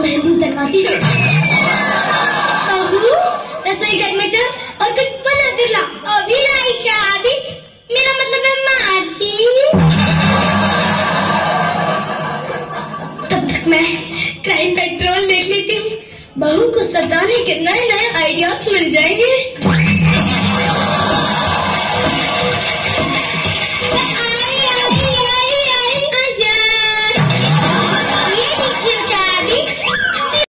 मेहंदी उतरवाती है। बहू रसोई घर में चल और कुछ बना कर ला। अभी लाई चाबी, मेरा मतलब है माची। तब तक मैं क्राइम पेट्रोल देख लेती हूँ, बहू को सताने के नए नए आइडियाज मिल जाएंगे।